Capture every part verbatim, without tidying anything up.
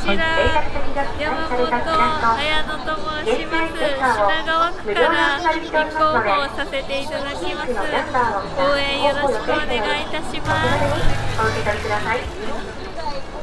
ちら、山本彩乃と申します。品川区から立候補させていただきます。応援よろしくお願いいたします。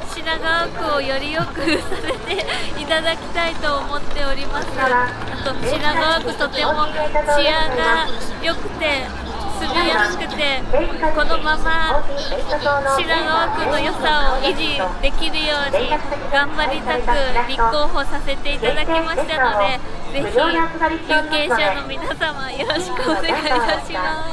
品川区をより良くさせていただきたいと思っております。あと品川区とても治安が良くて住みやすくて、このまま品川区の良さを維持できるように頑張りたく立候補させていただきましたので、ぜひ有権者の皆様よろしくお願いいたします。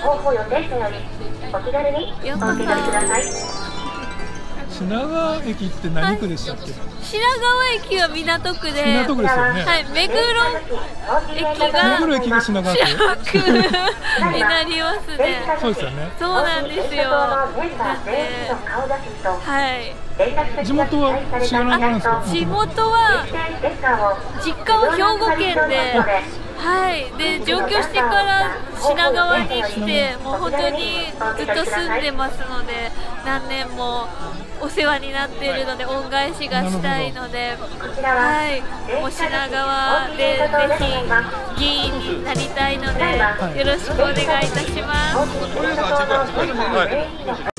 ようこそ。 品川駅って何区でしたっけ？ 品川駅は港区で、 港区ですよね。 はい、目黒駅が目黒駅が品川区になりますね。 そうですよね。 そうなんですよ。なんで、はい。 地元は品川なんですか？ 地元は実家は兵庫県で。はい、で上京してから品川に来て、もう本当にずっと住んでますので、何年もお世話になっているので恩返しがしたいので、はい、もう品川でぜひ議員になりたいので、よろしくお願いいたします。